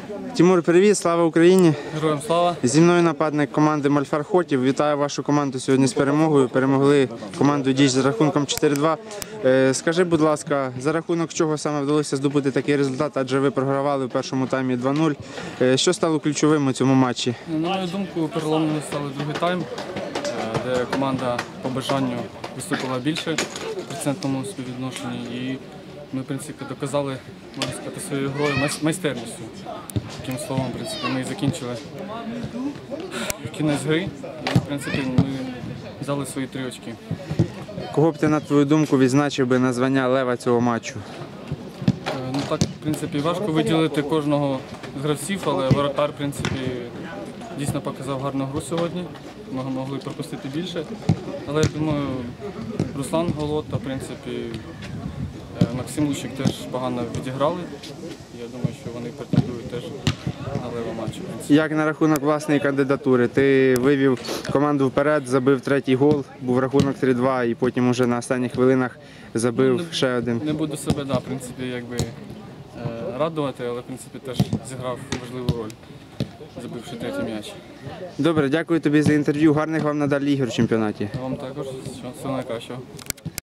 Тимур, привіт, слава Україні! Героям слава! Зі мною нападник команди Мольфар Хотів. Вітаю вашу команду сьогодні з перемогою. Перемогли команду Діч з рахунком 4-2. Скажи, будь ласка, за рахунок чого саме вдалося здобути такий результат, адже ви програвали в першому таймі 2-0. Що стало ключовим у цьому матчі? На мою думку, переломним став другий тайм, де команда по бажанню виступила більше в процентному співвідношенні. І ми, в принципі, доказали, можна сказати, своєю грою, майстерністю. Таким словом, в принципі, ми закінчили кінець гри і, в принципі, ми взяли свої 3 очки. Кого б ти, на твою думку, відзначив би на звання лева цього матчу? Ну так, в принципі, важко виділити кожного з гравців, але воротар, в принципі, дійсно показав гарну гру сьогодні. Ми могли пропустити більше. Але я думаю, Руслан Голота, в принципі, Максим Лущик теж погано відіграли. Я думаю, що вони претендують теж на левий матч. Як на рахунок власної кандидатури? Ти вивів команду вперед, забив 3-й гол, був рахунок 3-2 і потім уже на останніх хвилинах забив ще один. Не буду себе, в принципі, якби радувати, але в принципі теж зіграв важливу роль, забивши 3-й м'яч. Добре, дякую тобі за інтерв'ю. Гарних вам надалі ігор в чемпіонаті. Вам також всього найкращого.